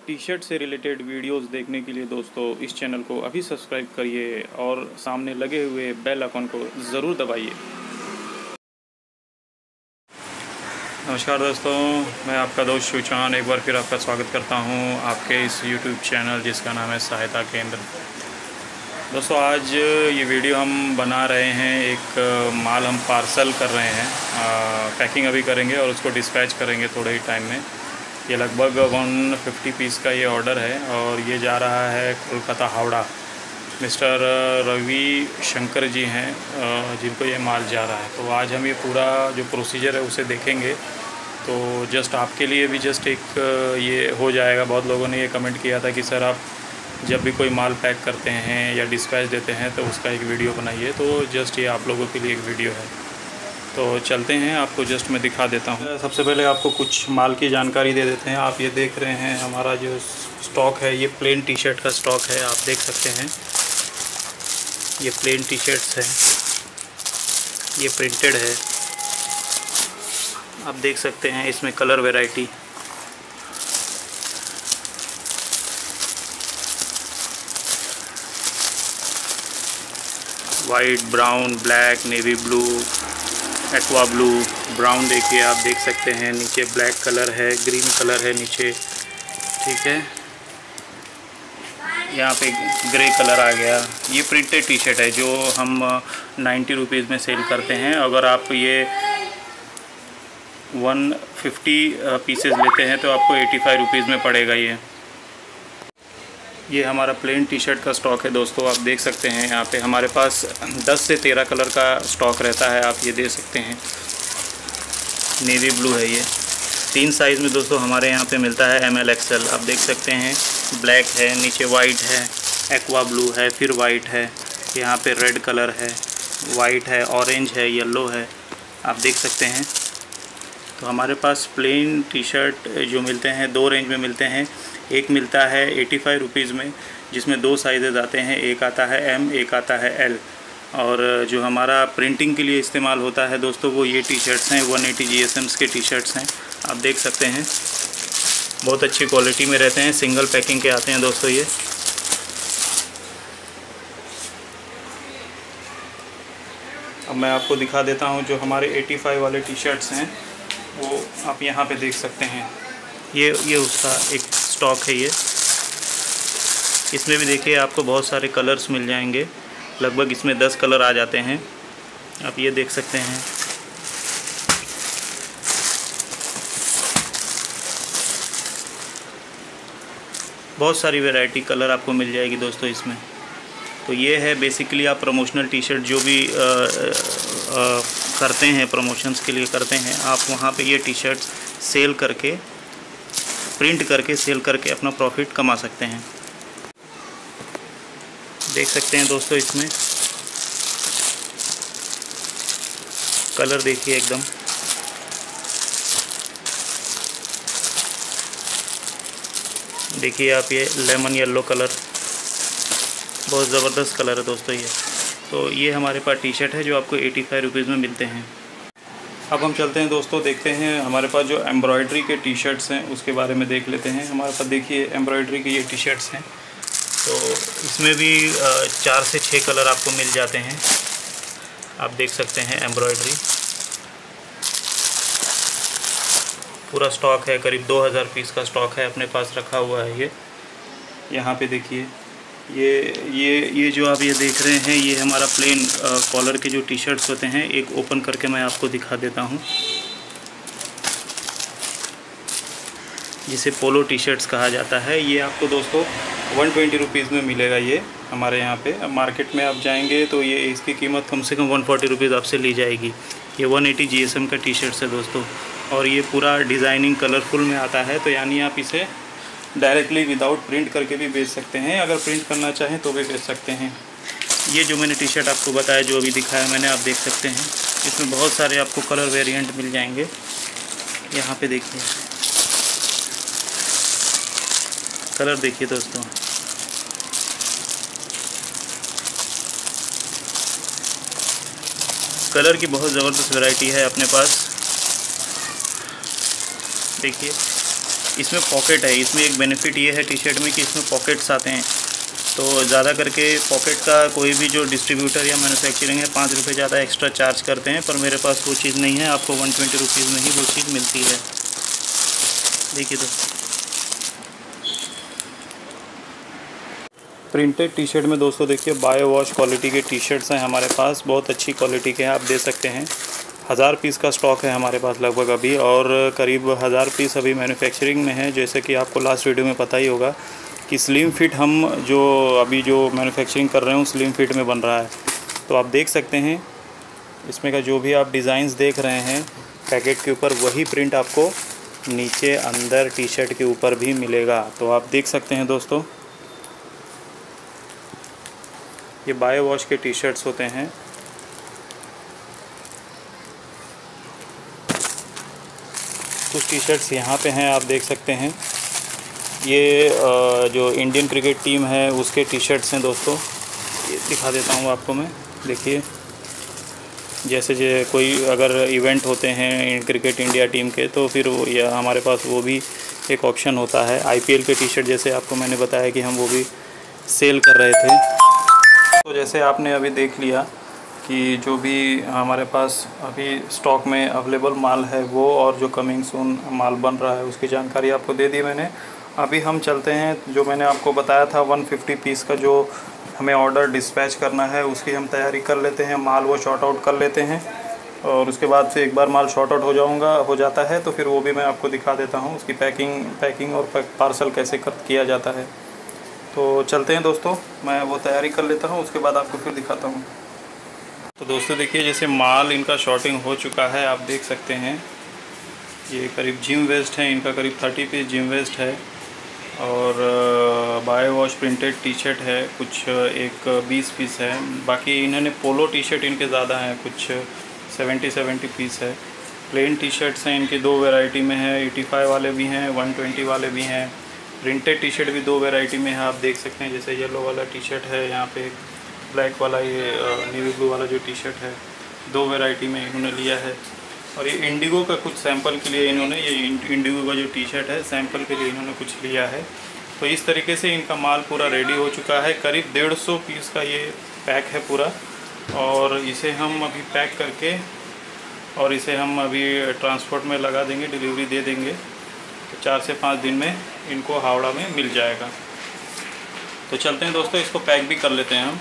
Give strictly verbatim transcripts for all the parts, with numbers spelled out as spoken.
T shirt से related videos देखने के लिए दोस्तों इस चैनल को अभी सब्सक्राइब करिए और सामने लगे हुए बेल आइकन को ज़रूर दबाइए। नमस्कार दोस्तों, मैं आपका दोस्त शिव चौहान एक बार फिर आपका स्वागत करता हूं आपके इस यूट्यूब चैनल जिसका नाम है सहायता केंद्र। दोस्तों आज ये वीडियो हम बना रहे हैं, एक माल हम पार्सल कर रहे हैं, आ, पैकिंग अभी करेंगे और उसको डिस्पैच करेंगे थोड़े ही टाइम में। ये लगभग एक सौ पचास पीस का ये ऑर्डर है और ये जा रहा है कोलकाता हावड़ा। मिस्टर रवि शंकर जी हैं जिनको ये माल जा रहा है। तो आज हम ये पूरा जो प्रोसीजर है उसे देखेंगे। तो जस्ट आपके लिए भी जस्ट एक ये हो जाएगा। बहुत लोगों ने ये कमेंट किया था कि सर आप जब भी कोई माल पैक करते हैं या डिस्पैच देते हैं तो उसका एक वीडियो बनाइए। तो जस्ट ये आप लोगों के लिए एक वीडियो है। तो चलते हैं, आपको जस्ट मैं दिखा देता हूँ। सबसे पहले आपको कुछ माल की जानकारी दे देते हैं। आप ये देख रहे हैं हमारा जो स्टॉक है, ये प्लेन टी शर्ट का स्टॉक है। आप देख सकते हैं ये प्लेन टी शर्ट्स हैं, ये प्रिंटेड है। आप देख सकते हैं इसमें colour variety, white, brown, black, navy blue, aqua blue, brown देखिए आप देख सकते हैं। नीचे ब्लैक कलर है, ग्रीन कलर है नीचे, ठीक है। यहाँ पे ग्रे कलर आ गया। ये प्रिंटेड टी शर्ट है जो हम नाइन्टी रुपीज़ में सेल करते हैं। अगर आप ये वन फिफ्टी पीसेस लेते हैं तो आपको एटी फाइव रुपीज़ में पड़ेगा। ये ये हमारा प्लेन टी शर्ट का स्टॉक है दोस्तों। आप देख सकते हैं यहाँ पे हमारे पास दस से तेरह कलर का स्टॉक रहता है। आप ये देख सकते हैं नेवी ब्लू है, ये तीन साइज़ में दोस्तों हमारे यहाँ पे मिलता है, एम एल एक्सएल। आप देख सकते हैं ब्लैक है, नीचे वाइट है, एक्वा ब्लू है, फिर वाइट है, यहाँ पे रेड कलर है, वाइट है, ऑरेंज है, येलो है, आप देख सकते हैं। तो हमारे पास प्लेन टी शर्ट जो मिलते हैं दो रेंज में मिलते हैं। एक मिलता है एटी फाइव रुपीज़ में जिसमें दो साइज़ आते हैं, एक आता है एम, एक आता है एल। और जो हमारा प्रिंटिंग के लिए इस्तेमाल होता है दोस्तों वो ये टी शर्ट्स हैं, one eighty G S M's के टी शर्ट्स हैं। आप देख सकते हैं बहुत अच्छी क्वालिटी में रहते हैं, सिंगल पैकिंग के आते हैं दोस्तों ये। अब मैं आपको दिखा देता हूँ जो हमारे एटी फाइव वाले टी शर्ट्स हैं वो आप यहाँ पे देख सकते हैं। ये ये उसका एक स्टॉक है ये। इसमें भी देखिए आपको बहुत सारे कलर्स मिल जाएंगे, लगभग इसमें दस कलर आ जाते हैं। आप ये देख सकते हैं। बहुत सारी वैरायटी कलर आपको मिल जाएगी दोस्तों इसमें। तो ये है बेसिकली आप प्रमोशनल टी शर्ट जो भी आ, आ, करते हैं, प्रमोशंस के लिए करते हैं, आप वहाँ पे ये टी शर्ट सेल करके, प्रिंट करके सेल करके अपना प्रॉफिट कमा सकते हैं। देख सकते हैं दोस्तों इसमें कलर देखिए एकदम। देखिए आप ये लेमन येलो कलर, बहुत ज़बरदस्त कलर है दोस्तों ये। तो ये हमारे पास टी शर्ट है जो आपको एटी फाइव रुपीज़ में मिलते हैं। अब हम चलते हैं दोस्तों, देखते हैं हमारे पास जो एम्ब्रॉयडरी के टी शर्ट्स हैं उसके बारे में देख लेते हैं। हमारे पास देखिए एम्ब्रॉयडरी के ये टी शर्ट्स हैं। तो इसमें भी चार से छः कलर आपको मिल जाते हैं। आप देख सकते हैं एम्ब्रॉयडरी पूरा स्टॉक है, करीब दो हज़ार पीस का स्टॉक है अपने पास रखा हुआ है ये। यहाँ पे देखिए ये ये ये जो आप ये देख रहे हैं ये हमारा प्लेन कॉलर के जो टी शर्ट्स होते हैं। एक ओपन करके मैं आपको दिखा देता हूँ, जिसे पोलो टी शर्ट्स कहा जाता है। ये आपको दोस्तों वन ट्वेंटी रुपीज़ में मिलेगा ये हमारे यहाँ पे। अब मार्केट में आप जाएंगे तो ये इसकी कीमत कम से कम वन फोर्टी रुपीज़ आपसे ली जाएगी। ये one eighty G S M का टी शर्ट्स है दोस्तों और ये पूरा डिज़ाइनिंग कलरफुल में आता है। तो यानी आप इसे डायरेक्टली विदाउट प्रिंट करके भी बेच सकते हैं, अगर प्रिंट करना चाहें तो भी बेच सकते हैं। ये जो मैंने टी शर्ट आपको बताया, जो अभी दिखाया मैंने, आप देख सकते हैं इसमें बहुत सारे आपको कलर वेरिएंट मिल जाएंगे। यहाँ पे देखिए कलर देखिए दोस्तों, कलर की बहुत ज़बरदस्त वैरायटी है अपने पास। देखिए इसमें पॉकेट है। इसमें एक बेनिफिट ये है टी शर्ट में कि इसमें पॉकेट्स आते हैं। तो ज़्यादा करके पॉकेट का कोई भी जो डिस्ट्रीब्यूटर या मैन्युफैक्चरिंग है पाँच रुपये ज़्यादा एक्स्ट्रा चार्ज करते हैं, पर मेरे पास वो चीज़ नहीं है। आपको वन ट्वेंटी रुपीज़ में ही वो चीज़ मिलती है। देखिए दोस्तों, प्रिंटेड टी शर्ट में दोस्तों देखिए बायो वॉश क्वालिटी के टी शर्ट्स हैं हमारे पास, बहुत अच्छी क्वालिटी के हैं। आप दे सकते हैं हज़ार पीस का स्टॉक है हमारे पास लगभग अभी, और करीब हज़ार पीस अभी मैन्युफैक्चरिंग में है। जैसे कि आपको लास्ट वीडियो में पता ही होगा कि स्लिम फिट हम जो अभी जो मैन्युफैक्चरिंग कर रहे हैं स्लिम फिट में बन रहा है। तो आप देख सकते हैं इसमें का जो भी आप डिज़ाइंस देख रहे हैं पैकेट के ऊपर, वही प्रिंट आपको नीचे अंदर टी शर्ट के ऊपर भी मिलेगा। तो आप देख सकते हैं दोस्तों, ये बायो वॉश के टी शर्ट्स होते हैं। कुछ टी शर्ट्स यहाँ पे हैं, आप देख सकते हैं। ये जो इंडियन क्रिकेट टीम है उसके टी शर्ट्स हैं दोस्तों। ये दिखा देता हूँ आपको मैं। देखिए, जैसे जो कोई अगर इवेंट होते हैं क्रिकेट इंडिया टीम के, तो फिर वो या हमारे पास वो भी एक ऑप्शन होता है। आईपीएल के टी शर्ट जैसे आपको मैंने बताया कि हम वो भी सेल कर रहे थे। तो जैसे आपने अभी देख लिया कि जो भी हमारे पास अभी स्टॉक में अवेलेबल माल है वो, और जो कमिंग सून माल बन रहा है उसकी जानकारी आपको दे दी मैंने। अभी हम चलते हैं, जो मैंने आपको बताया था एक सौ पचास पीस का जो हमें ऑर्डर डिस्पैच करना है उसकी हम तैयारी कर लेते हैं। माल वो शॉर्ट आउट कर लेते हैं, और उसके बाद से एक बार माल शॉर्ट आउट हो जाऊँगा हो जाता है तो फिर वो भी मैं आपको दिखा देता हूँ, उसकी पैकिंग पैकिंग और पार्सल कैसे कर किया जाता है। तो चलते हैं दोस्तों, मैं वो तैयारी कर लेता हूँ, उसके बाद आपको फिर दिखाता हूँ। तो दोस्तों देखिए, जैसे माल इनका शॉर्टिंग हो चुका है, आप देख सकते हैं। ये करीब जिम वेस्ट है, इनका करीब तीस पीस जिम वेस्ट है, और bio wash printed T shirt है कुछ एक बीस पीस है। बाकी इन्होंने पोलो टी शर्ट इनके ज़्यादा हैं, कुछ सत्तर सत्तर पीस है। प्लेन टी शर्ट्स हैं इनकी दो वैरायटी में है, पचासी वाले भी हैं, एक सौ बीस वाले भी हैं। प्रिंटेड टी शर्ट भी दो वैरायटी में है, आप देख सकते हैं। जैसे येलो वाला टी शर्ट है, यहाँ पे ब्लैक वाला, ये नेवी ब्लू वाला जो टी शर्ट है, दो वैरायटी में इन्होंने लिया है। और ये इंडिगो का कुछ सैंपल के लिए इन्होंने, ये इंडिगो का जो टी शर्ट है सैंपल के लिए इन्होंने कुछ लिया है। तो इस तरीके से इनका माल पूरा रेडी हो चुका है। करीब डेढ़ सौ पीस का ये पैक है पूरा, और इसे हम अभी पैक करके और इसे हम अभी ट्रांसपोर्ट में लगा देंगे, डिलीवरी दे देंगे। तो चार से पाँच दिन में इनको हावड़ा में मिल जाएगा। तो चलते हैं दोस्तों, इसको पैक भी कर लेते हैं हम।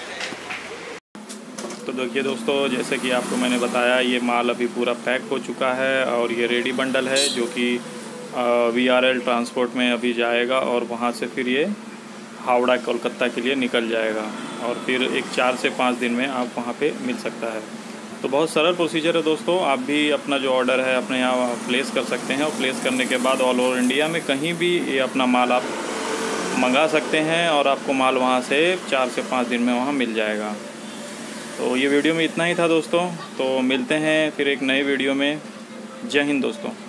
तो देखिए दोस्तों, जैसे कि आपको मैंने बताया, ये माल अभी पूरा पैक हो चुका है, और ये रेडी बंडल है जो कि वी आर एल ट्रांसपोर्ट में अभी जाएगा, और वहाँ से फिर ये हावड़ा कोलकाता के लिए निकल जाएगा, और फिर एक चार से पाँच दिन में आप वहाँ पे मिल सकता है। तो बहुत सरल प्रोसीजर है दोस्तों। आप भी अपना जो ऑर्डर है अपने यहाँ प्लेस कर सकते हैं, और प्लेस करने के बाद ऑल ओवर इंडिया में कहीं भी ये अपना माल आप मंगा सकते हैं, और आपको माल वहाँ से चार से पाँच दिन में वहाँ मिल जाएगा। तो ये वीडियो में इतना ही था दोस्तों। तो मिलते हैं फिर एक नए वीडियो में। जय हिंद दोस्तों।